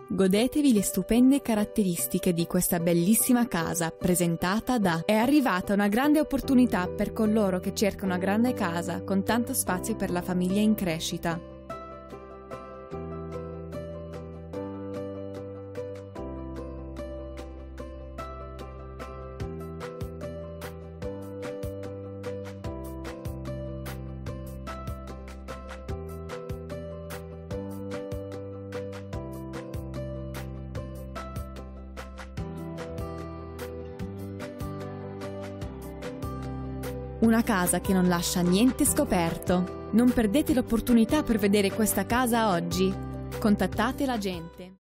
Godetevi le stupende caratteristiche di questa bellissima casa presentata da... È arrivata una grande opportunità per coloro che cercano una grande casa con tanto spazio per la famiglia in crescita. Una casa che non lascia niente scoperto. Non perdete l'opportunità per vedere questa casa oggi. Contattate l'agente.